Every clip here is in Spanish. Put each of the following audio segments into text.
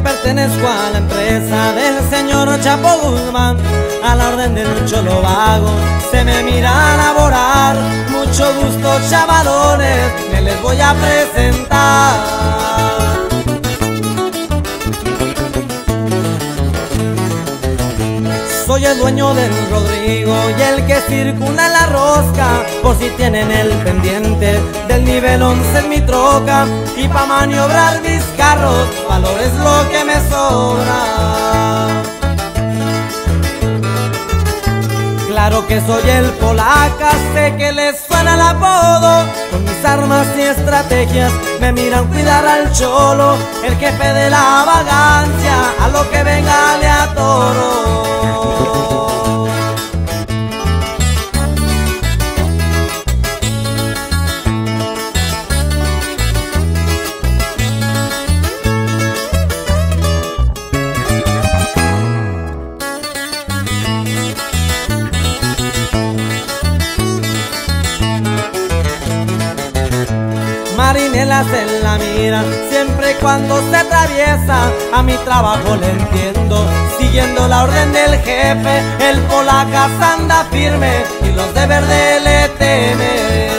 pertenezco a la empresa del señor Chapo Guzmán. A la orden del Cholo Vago se me mira a laborar. Mucho gusto, chavalones, me les voy a presentar. Soy el dueño del Rodrigo y el que circula la rosca. Por si tienen el pendiente del nivel 11 en mi troca. Y pa' maniobrar mis carros, valor es lo que me sobra. Claro que soy el Polaca, sé que les suena el apodo. Con mis armas y estrategias me miran cuidar al Cholo, el jefe de la vagancia, a lo que venga le atoro. Marinelas en la mira, siempre y cuando se atraviesa. A mi trabajo le entiendo, siguiendo la orden del jefe. El Polaca anda firme y los de verde le temen.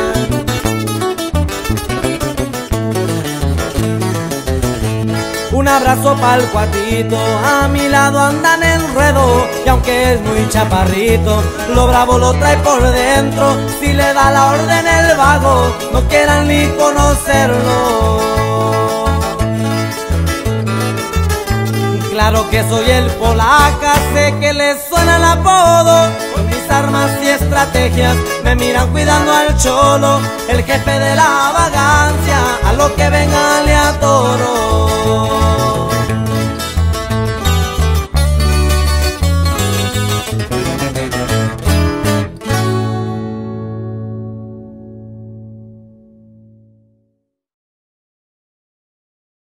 Un abrazo pa'l cuatito, a mi lado andan en ruedo. Y aunque es muy chaparrito, lo bravo lo trae por dentro. Si le da la orden el vago, no quieran ni conocerlo. Claro que soy el Polaca, sé que les suena el apodo. Con mis armas y estrategias me miran cuidando al Cholo, el jefe de la vagancia, a lo que venga le atoro.